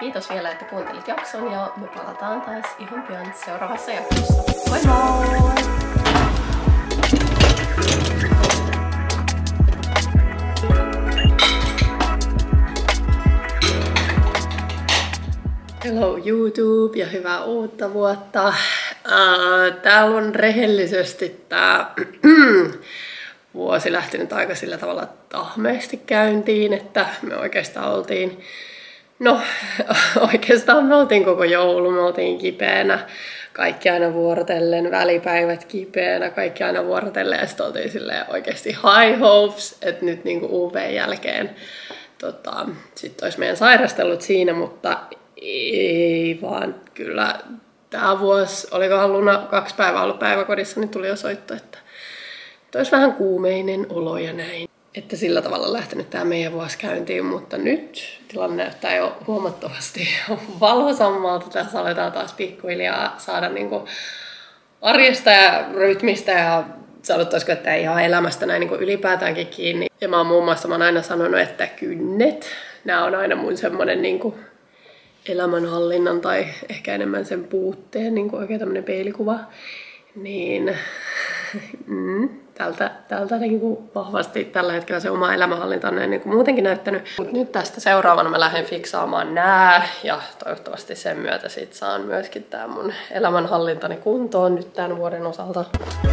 Kiitos vielä, että kuuntelit jakson ja me palataan taas ihan pian seuraavassa jaksossa. Moi moi! Hello YouTube ja hyvää uutta vuotta. Täällä on rehellisesti tää vuosi lähtenyt aika sillä tavalla tahmeesti käyntiin, että me oikeastaan oltiin, me oltiin koko joulu, me oltiin kipeänä, kaikki aina vuorotellen, välipäivät kipeänä, kaikki aina vuorotellen ja sitten oltiin silleen oikeasti high hopes, että nyt niinku UV:n jälkeen sitten olisi meidän sairastellut siinä, mutta ei vaan kyllä tämä vuosi, olikohan Luna 2 päivää ollut päiväkodissa, niin tuli jo soitto, että olisi vähän kuumeinen olo ja näin. Että sillä tavalla lähtenyt tämä meidän vuosi käyntiin, mutta nyt tilanne näyttää jo huomattavasti valoisammalta. Tässä aletaan taas pikkuhiljaa saada niinku arjesta ja rytmistä ja sanottaisiko, että ihan elämästä näin niinku ylipäätäänkin kiinni. Ja mä oon muun muassa aina sanonut, että kynnet, nämä on aina mun semmonen niinku elämänhallinnan tai ehkä enemmän sen puutteen niinku oikein tämmönen peilikuva. Niin tältä niinku vahvasti tällä hetkellä se oma elämänhallinta on niinku muutenkin näyttänyt. Mut nyt tästä seuraavana mä lähden fiksaamaan nää ja toivottavasti sen myötä sit saan myöskin tää mun elämänhallintani kuntoon nyt tämän vuoden osalta.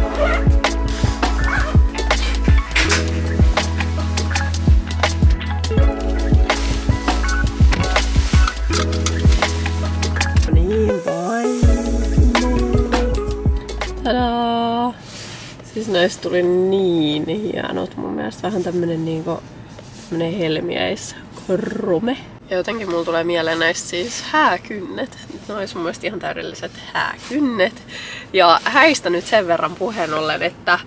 Tadaa! Siis näistä tuli niin hienot. Mun mielestä vähän tämmönen niinku helmiäiskrume. Ja jotenkin mulla tulee mieleen näistä siis hääkynnet. Ne olisi mun mielestä ihan täydelliset hääkynnet. Ja häistä nyt sen verran puheen ollen, että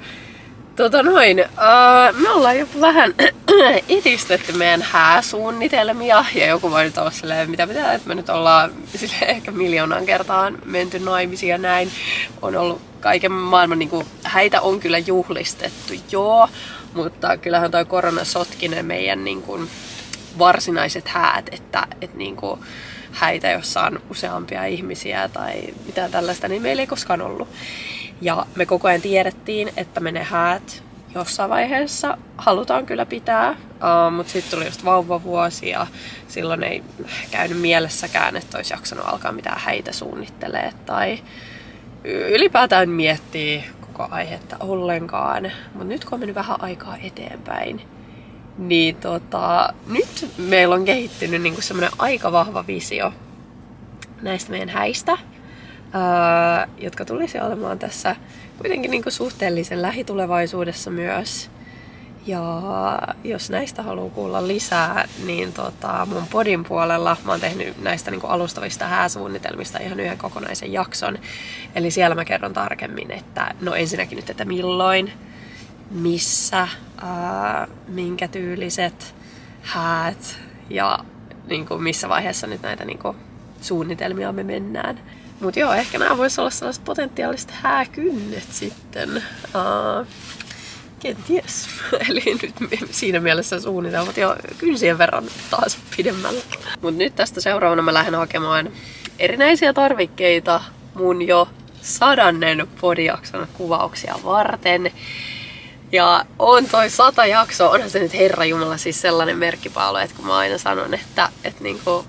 me ollaan jopa vähän itistetty meidän hääsuunnitelmia ja joku voi nyt olla silleen, mitä pitää, että me nyt ollaan ehkä 1 000 000 kertaa menty naimisiin ja näin. On ollut kaiken maailman, niin häitä on kyllä juhlistettu, joo, mutta kyllähän toi korona sotki ne meidän niin kuin varsinaiset häät, että niin kuin häitä, jossa on useampia ihmisiä tai mitään tällaista, niin meillä ei koskaan ollut. Ja me koko ajan tiedettiin, että me ne häät jossain vaiheessa halutaan kyllä pitää, mutta sitten tuli just vauvavuosi ja silloin ei käynyt mielessäkään, että olisi jaksanut alkaa mitään häitä suunnittelee tai ylipäätään miettii koko aihetta ollenkaan. Mutta nyt kun on mennyt vähän aikaa eteenpäin, niin nyt meillä on kehittynyt niinku semmoinen aika vahva visio näistä meidän häistä. Jotka tulisi olemaan tässä kuitenkin niin kuin suhteellisen lähitulevaisuudessa myös. Ja jos näistä haluaa kuulla lisää, niin mun podin puolella mä oon tehnyt näistä niin kuin alustavista hääsuunnitelmista ihan yhden kokonaisen jakson. Eli siellä mä kerron tarkemmin, että ensinnäkin nyt, että milloin, missä, minkä tyyliset häät ja niin kuin missä vaiheessa nyt näitä niin kuin suunnitelmia me mennään. Mut joo, ehkä nämä vois olla sellaiset potentiaaliset hääkynnet sitten. Kenties. Eli nyt siinä mielessä suunnitelmat jo kynsien verran taas pidemmällä. Mut nyt tästä seuraavana mä lähden hakemaan erinäisiä tarvikkeita mun jo 100. podijakson kuvauksia varten. Ja on toi 100 jaksoa, onhan se nyt herranjumala siis sellainen merkkipaalu, että kun mä aina sanon, että niinku,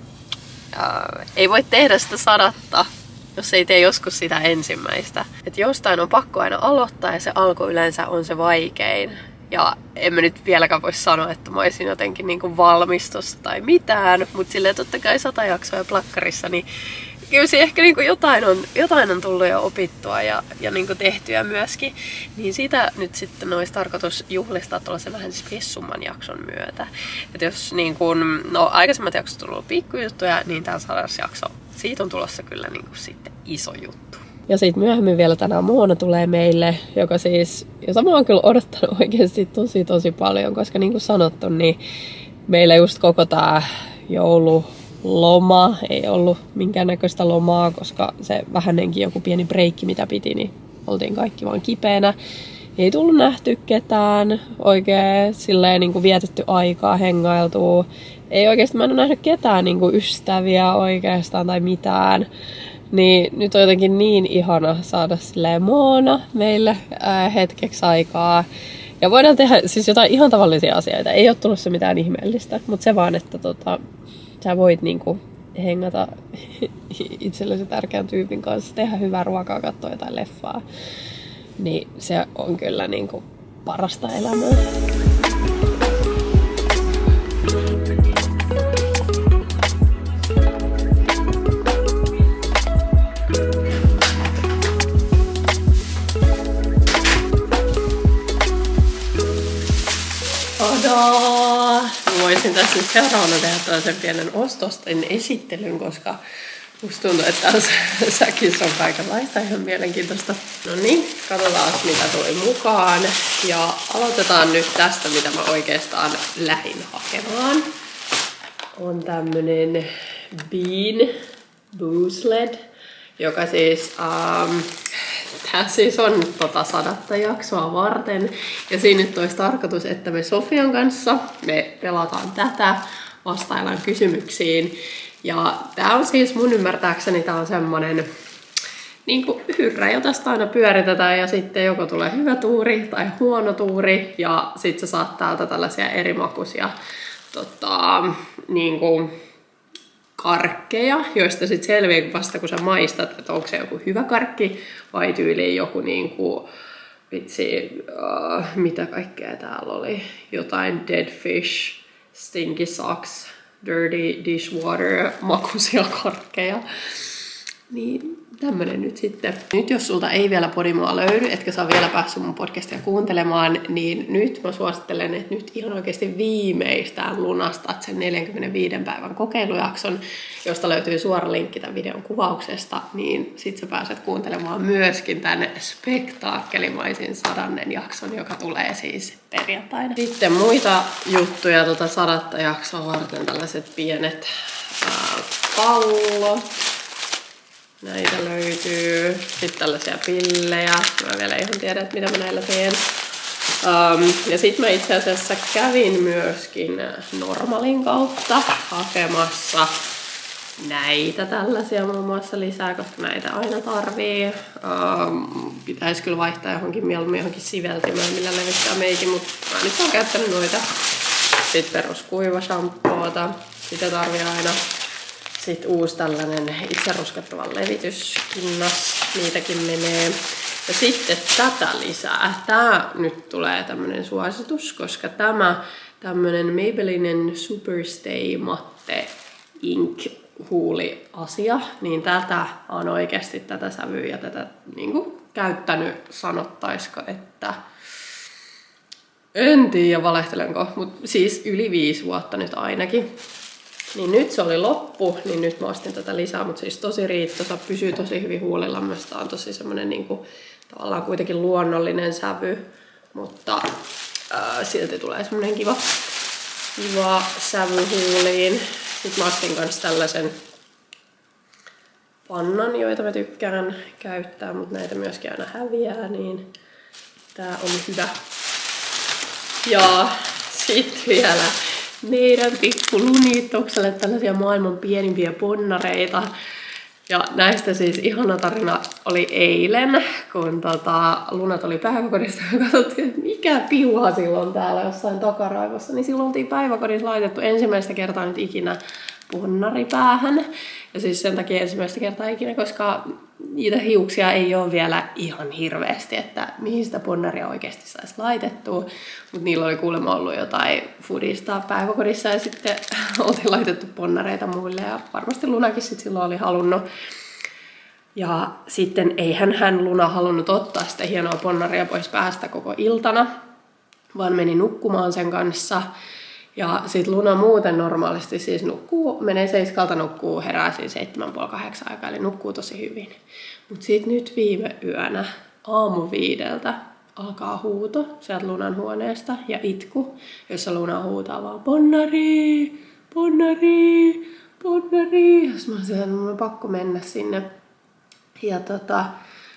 ei voi tehdä sitä 100, jos ei tee joskus sitä ensimmäistä. Että jostain on pakko aina aloittaa ja se alku yleensä on se vaikein. Ja en mä nyt vieläkään voi sanoa, että mä olisin jotenkin niinku valmistusta tai mitään, mutta silleen totta kai 100 jaksoa plakkarissa, niin kyllä se ehkä niinku jotain on tullut jo opittua ja niinku tehtyä myöskin. Niin sitä nyt sitten olisi tarkoitus juhlistaa tuollaisen vähän spessumman jakson myötä. Että jos niinku, aikaisemmat jaksot on tullut pikkujuttuja, niin tämä 100. jakso, siitä on tulossa kyllä niinku sitten iso juttu. Ja sitten myöhemmin vielä tänään Moona tulee meille, jota mä oon kyllä odottanut oikeasti tosi paljon, koska niin kuin sanottu, niin meillä just koko tää joululoma ei ollut minkäännäköistä lomaa, koska se vähänenkin joku pieni breikki mitä piti, niin oltiin kaikki vaan kipeänä. Ei tullut nähty ketään oikein silleen niin kuin vietetty aikaa, hengailtua. ei oikeasti mä en ole nähnyt ketään niinku ystäviä oikeastaan tai mitään. Niin nyt on jotenkin niin ihana saada silleen moona meille hetkeksi aikaa. Ja voidaan tehdä siis jotain ihan tavallisia asioita. Ei ole tullut se mitään ihmeellistä, mutta se vaan, että sä voit niinku hengata itsellesi tärkeän tyypin kanssa, tehdä hyvää ruokaa, katsoa jotain leffaa. Niin se on kyllä niinku parasta elämää. Tadaa! Voisin tässä nyt seuraavana tehdä tällaisen pienen ostostin esittelyn, koska musta tuntuu, että tässä säkissä on kaikenlaista ihan mielenkiintoista. No niin, katsotaan mitä tuli mukaan. Ja aloitetaan nyt tästä, mitä mä oikeastaan lähdin hakemaan. On tämmönen Bean Boozled, joka siis tää siis on 100 jaksoa varten. Ja siinä nyt olisi tarkoitus, että me Sofian kanssa me pelataan tätä, vastaillaan kysymyksiin. Ja tää on siis mun ymmärtääkseni tää on semmonen niinku hyrrä, jota sitä aina pyöritetään ja sitten joko tulee hyvä tuuri tai huono tuuri ja sit sä saat täältä tällaisia erimakuisia niinku karkkeja, joista sitten selviää vasta kun sä maistat, että onko se joku hyvä karkki vai tyyliin joku niinku, mitä kaikkea täällä oli, jotain dead fish, stinky socks, dirty dishwater, makuisia karkkeja. Niin tämmönen nyt sitten. Nyt jos sulta ei vielä Podimoa löydy, etkä saa vielä päässyt mun podcastia kuuntelemaan, niin nyt mä suosittelen, että nyt ihan oikeasti viimeistään lunastat sen 45 päivän kokeilujakson, josta löytyy suora linkki tämän videon kuvauksesta, niin sit sä pääset kuuntelemaan myöskin tänne spektaakkelimaisen 100. jakson, joka tulee siis perjantaina. Sitten muita juttuja 100. jaksoa varten tällaiset pienet pallot. Näitä löytyy. Sitten tällaisia pillejä. Mä vielä ihan tiedä, että mitä mä näillä teen. Ja sitten mä itse asiassa kävin myöskin Normalin kautta hakemassa näitä tällaisia muun muassa lisää, koska näitä aina tarvii. Pitäisi kyllä vaihtaa johonkin siveltimään, millä levittää meikin, mutta mä nyt oon käyttänyt noita. Sitten peruskuivashampoota. Sitä tarvii aina. Sitten uusi tällainen itse ruskattava levityskinnas, niitäkin menee. Ja sitten tätä lisää. Tää nyt tulee tämmönen suositus, koska tämä tämmönen Maybellinen Superstay Matte Ink huuliasia, niin tätä on oikeasti tätä sävyä ja tätä niinku käyttänyt, sanottaisiko, että en tiedä valehtelenko, mutta siis yli 5 vuotta nyt ainakin. Niin nyt se oli loppu, niin nyt mä ostin tätä lisää, mutta siis tosi riittävä, pysyy tosi hyvin huulilla. Myös tää on tosi semmonen niinku, tavallaan kuitenkin luonnollinen sävy, mutta silti tulee semmonen kiva sävy huuliin. Sitten mä ostin kanssa tällaisen pannan, joita mä tykkään käyttää, mutta näitä myöskin aina häviää, niin tää on hyvä. Ja sit vielä meidän pikku Lunitukselle tällaisia maailman pienimpiä ponnareita. Ja näistä siis ihana tarina oli eilen, kun Luna tuli päiväkodista ja katsottiin, että mikä piuha silloin täällä jossain takaraivossa. Niin silloin oltiin päiväkodissa laitettu ensimmäistä kertaa nyt ikinä ponnari päähän. Ja siis sen takia ensimmäistä kertaa ikinä, koska niitä hiuksia ei ole vielä ihan hirveästi, että mihin sitä ponnaria oikeasti saisi laitettua. Mutta niillä oli kuulemma ollut jotain foodista päiväkodissa ja sitten oltiin laitettu ponnareita muille ja varmasti Lunakin sitten silloin oli halunnut. Ja sitten eihän Luna halunnut ottaa sitä hienoa ponnaria pois päästä koko iltana, vaan meni nukkumaan sen kanssa. Ja sit Luna muuten normaalisti siis menee 7 nukkuu, herää siis 7:30 aikaa, eli nukkuu tosi hyvin. Mut sit nyt viime yönä aamu 5 alkaa huuto sieltä Lunan huoneesta ja itku, jossa Luna huutaa vaan ponnari, ponnari, ponnari. Jos mä oon pakko mennä sinne. Ja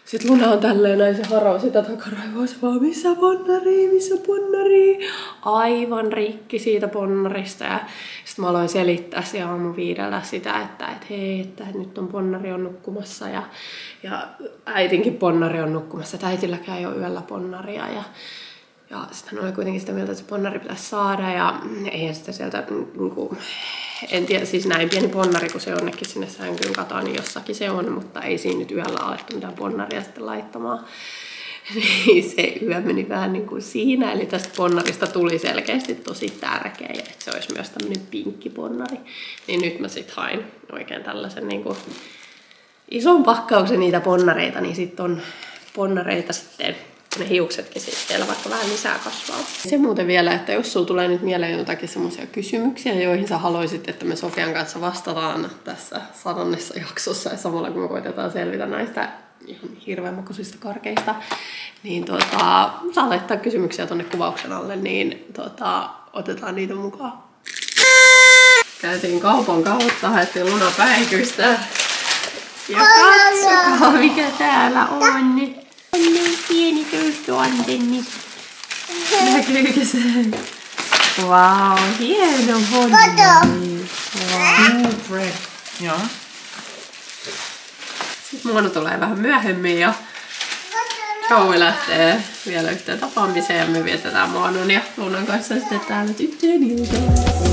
Sitten Luna on tälleen näin, se haroo sitä takaraivoa, se vaan missä ponnari? Aivan rikki siitä ponnarista. Ja sitten mä aloin selittää siellä aamu 5 sitä, että hei, että nyt on ponnari on nukkumassa ja äitinkin ponnari on nukkumassa, että äitilläkään ei ole yöllä ponnaria. Ja sitten hän oli kuitenkin sitä mieltä, että se ponnari pitäisi saada ja eihän sitä sieltä, niin en tiedä, siis näin pieni ponnari, kun se jonnekin sinne sänkyyn katoa, niin jossakin se on, mutta ei siinä nyt yöllä alettu mitään ponnaria sitten laittamaan. Niin se yö meni vähän niin kuin siinä, eli tästä ponnarista tuli selkeästi tosi tärkeä, ja että se olisi myös tämmöinen pinkki ponnari. Niin nyt mä sit hain oikein tällaisen niin kuin ison pakkauksen niitä ponnareita, niin sitten on ponnareita sitten, ne hiuksetkin sitten vielä vaikka vähän lisää kasvaa. Se muuten vielä, että jos sulla tulee nyt mieleen jotakin semmoisia kysymyksiä, joihin sä haluaisit, että me Sofian kanssa vastataan tässä 100. jaksossa ja samalla kun me koitetaan selvitä näistä ihan hirveän makuisista karkeista, niin saa laittaa kysymyksiä tonne kuvauksen alle, niin otetaan niitä mukaan. Käytiin kaupan kautta, haettiin Luna päikystä. Ja katsokaa mikä täällä on. On niin pieni töystyantenni. Näkyykö se? Wow, hieno ponnari. Wow. Joo. Sitten Mona tulee vähän myöhemmin ja Joey lähtee vielä yhteen tapaamiseen ja me vietetään Monan ja Lunan kanssa sitten täällä tyttöjen iltaa.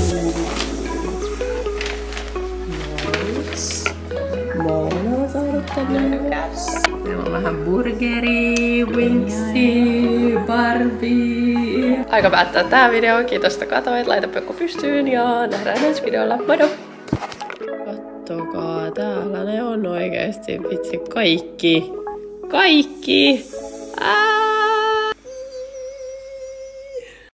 Mona on saanut tänne. Meillä on vähän burgeri, wingsi, Barbie. Aika päättää tää video. Kiitos, että katsoit. Laita pekko pystyyn ja nähdään ensi videolla. Moro! Kattokaa, täällä ne on oikeesti. Vitsi, kaikki.